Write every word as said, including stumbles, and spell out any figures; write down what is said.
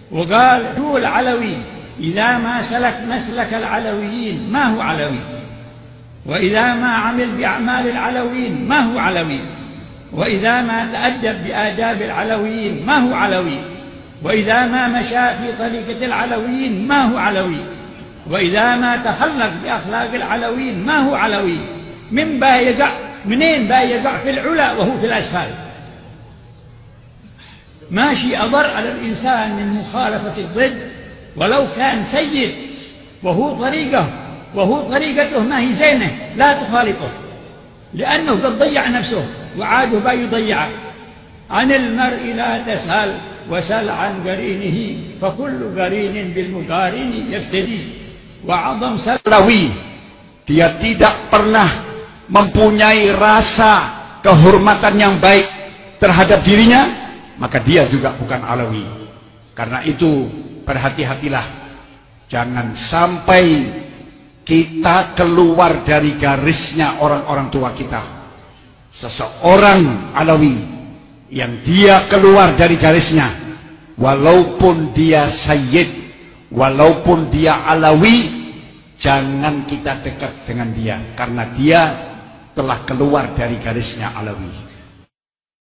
وقال هو العلوي إذا ما سلك مسلك العلويين ما هو علوي، وإذا ما عمل بأعمال العلويين ما هو علوي، وإذا ما تأدب بآداب العلويين ما هو علوي، وإذا ما مشى في طريقة العلويين ما هو علوي، وإذا ما تخلق بأخلاق العلويين ما هو علوي. من با يقع منين با يقع في العلا وهو في الأسفل؟ ماشي أضر على الإنسان من مخالفة الضد ولو كان سيد، وهو طريقه وهو طريقته ما هي زينة لا تخالطه، لأنه قد ضيع نفسه وعاده با يضيعه. عن المرء لا تسأل وسل عن قرينه فكل قرين بالمقارن يبتدي. وعظم Alawi, dia tidak pernah mempunyai rasa kehormatan yang baik terhadap dirinya, maka dia juga bukan Alawi. Karena itu berhati-hatilah, jangan sampai kita keluar dari garisnya orang-orang tua kita. Seseorang Alawi yang dia keluar dari garisnya, walaupun dia sayyid, walaupun dia Alawi, jangan kita dekat dengan dia, karena dia telah keluar dari garisnya Alawi.